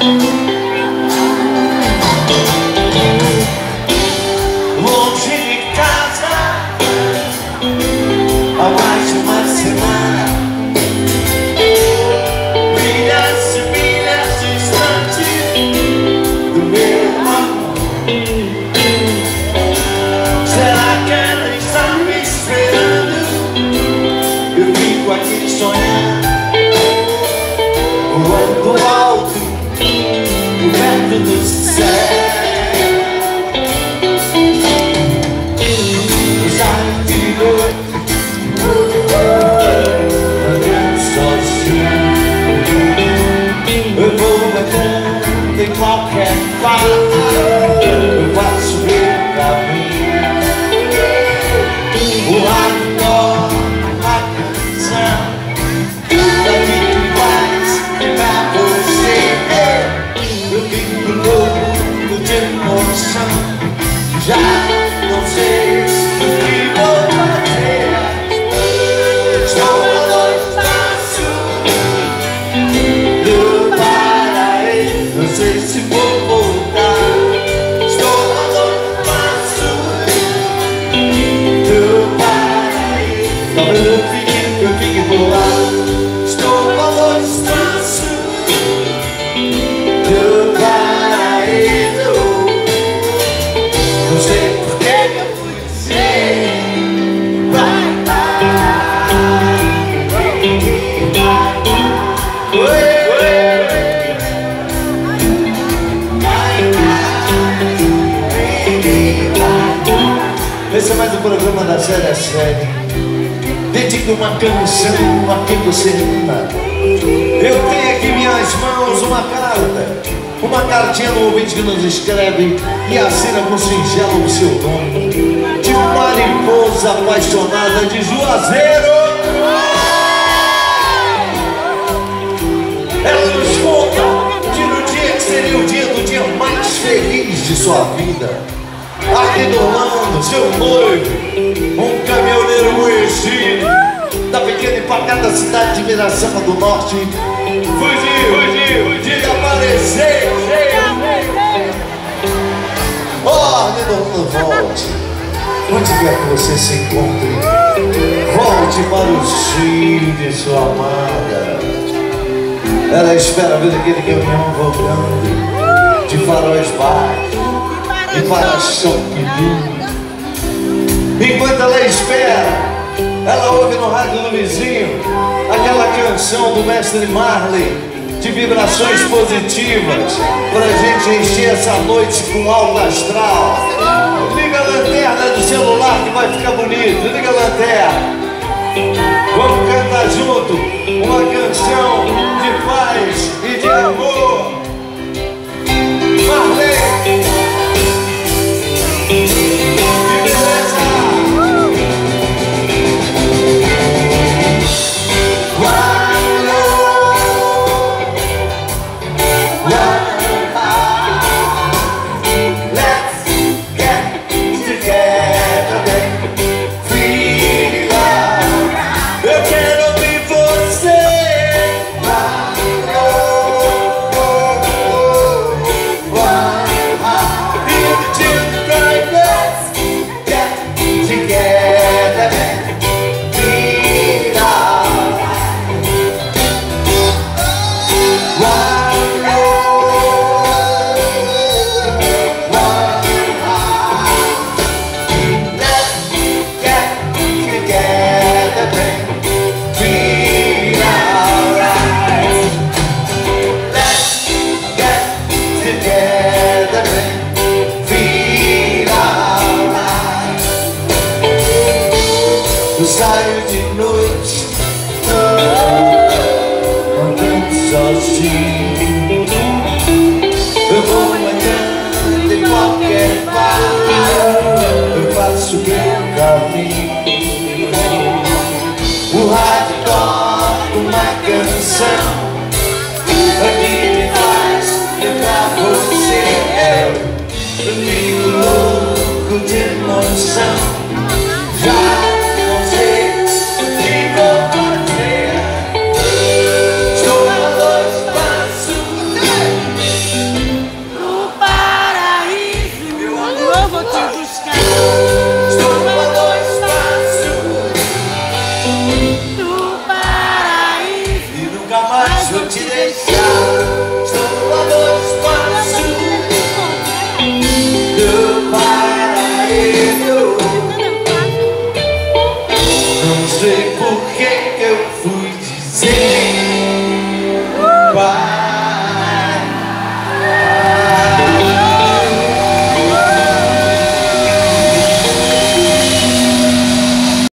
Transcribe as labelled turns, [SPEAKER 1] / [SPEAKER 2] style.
[SPEAKER 1] Longe de casa há mais de uma semana, milhas e milhas distante do meu amor. Será que ela está me esperando? Eu fico aqui sonhando, voando alto, perto do céu. Eu vou andando em qualquer parte, eu faço meu caminho. O rádio toca a canção daqui que faz pra você. Eu fico louco de emoção, já não sei o que vou fazer. Estou a 2 passos do paraíso, não sei se vou voltar. Estou a 2 passos do paraíso, talvez eu fique voando. Estou a 2 passos do paraíso, não sei por que eu fui dizer vai, esse é mais um programa da série A Série. Dedico uma canção a quem você ama. Eu tenho aqui em minhas mãos uma cartinha do ouvinte que nos escreve e assina com singelo o seu nome, de mariposa apaixonada de Juazeiro. Ela nos conta que no dia que seria o dia mais feliz de sua vida, aqui do Orlando, seu noivo, um caminhoneiro conhecido da pequena e pacata cidade de Mirasama do Norte, fugiu de aparecer. Oh, Orlando, volte, onde quer que você se encontre, volte para o cio de sua amada. Ela espera ver aquele caminhão voltando de faróis baixos e para-chão que dura. Enquanto ela espera, ela ouve no rádio do vizinho aquela canção do mestre Marley de vibrações positivas pra gente encher essa noite com alto astral. Liga a lanterna do celular que vai ficar bonito. Liga a lanterna. Vamos cantar junto uma canção de paz e de amor. Marley, que beleza! Let's get together, feel love. Eu quero ouvir você. Eu saio de noite, andando sozinho. Eu vou andando em qualquer parte, eu faço meu caminho. O rádio toca uma canção, aqui me faz lembrar você. Eu fico louco de emoção.